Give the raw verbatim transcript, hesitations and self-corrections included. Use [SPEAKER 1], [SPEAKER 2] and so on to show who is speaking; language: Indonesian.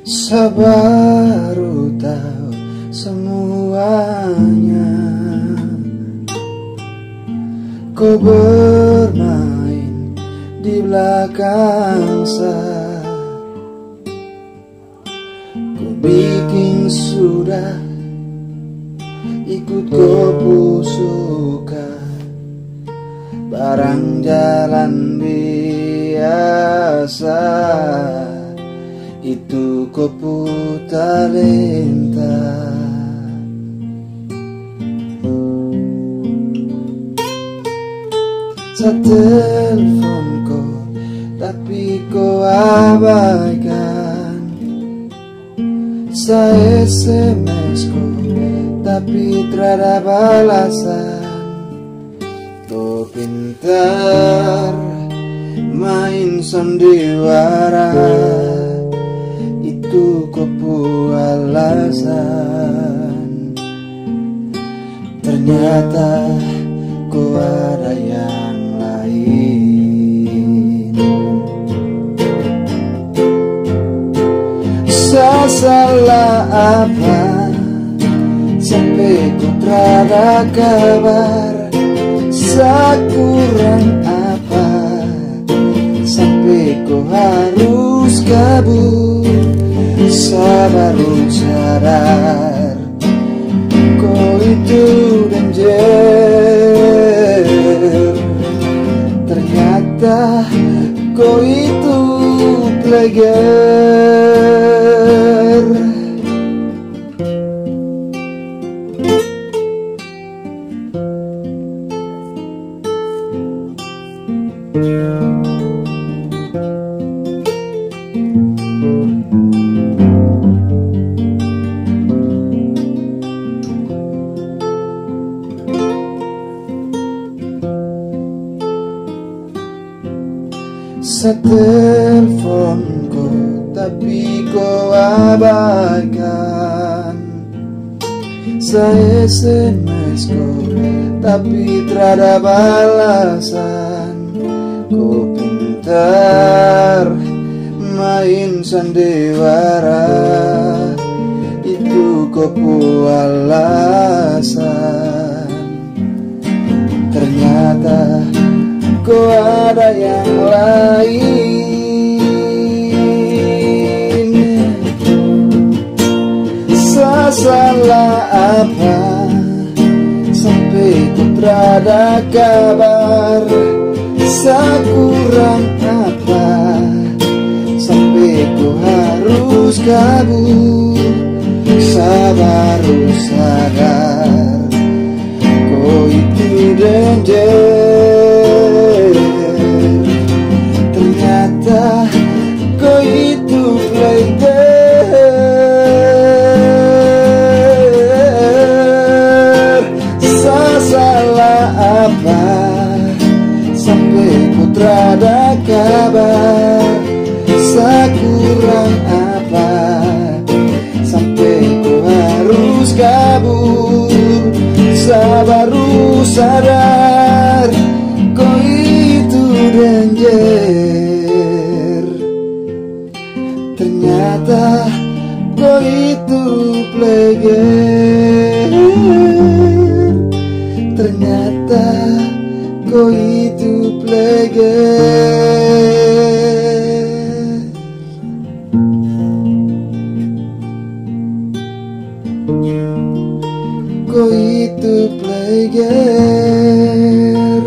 [SPEAKER 1] Saya baru tahu semuanya. Kau bermain di belakang saya. Kau bikin sudah ikut kau suka. Barang jalan biasa itu kau talenta. Saya telepon kau tapi kau abaikan. Saya S M S kau tapi tiada balasan. Kau pintar main sandiwara, itu kau alasan. Ternyata kau ada yang lain. Saya salah apa sampai kau tiada kabar? Saya kurang apa sampai kau harus kabur? Saya baru sadar kau itu danger. Ternyata kau itu player. Saya telepon kau tapi kau abaikan. Saya S M S kau tapi tiada balasan. Kau pintar main sandiwara, itu kau alasan. Ternyata kau ada yang lain. Saya salah apa sampai kau tiada kabar? Saya kurang apa sampai kau harus kabur? Saya baru sadar kau itu danger. Ternyata kau itu player. Saya salah apa sampai kau tiada kabar? Saya kurang apa sampai kau harus kabur? Saya baru sadar kau itu danger. Ternyata kau itu player. Ternyata kau itu player. Kau itu player.